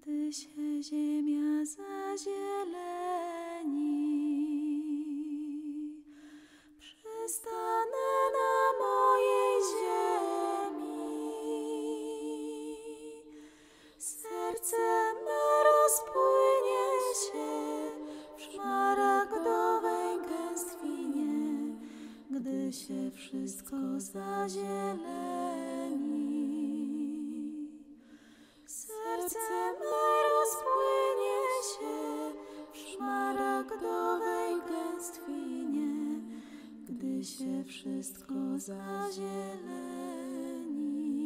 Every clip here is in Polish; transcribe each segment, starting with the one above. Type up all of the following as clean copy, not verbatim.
Gdy się ziemia zazieleni, przystanę na mojej ziemi. Serce me rozpłynie się w szmaragdowej gęstwinie, gdy się wszystko zazieleni. Serce me rozpłynie się w szmaragdowej gęstwinie, gdy się wszystko zazieleni.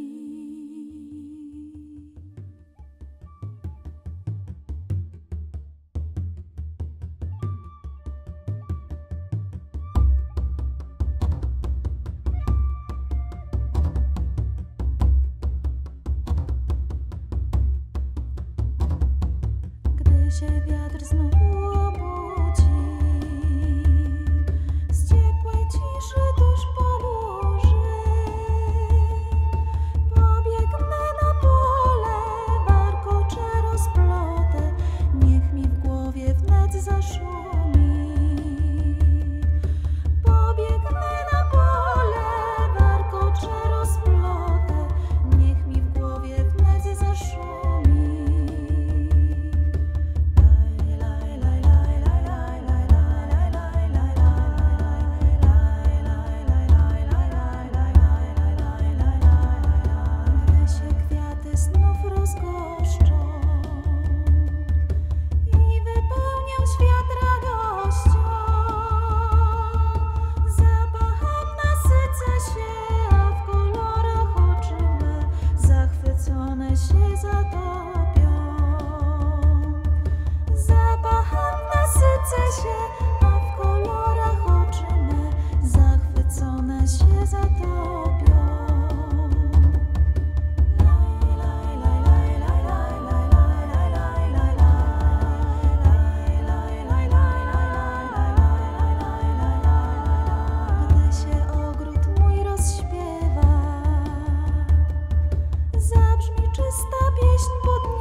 Gdy się wiatr znowu obudzi, z ciepłej ciszy tuż po burzy, pobiegnę na pole, warkocze rozplotę, niech mi w głowie wnet zaszumi. Pobiegnę na pole, warkocze rozplotę, niech mi w głowie wnet zaszumi. Zabrzmi czysta pieśń pod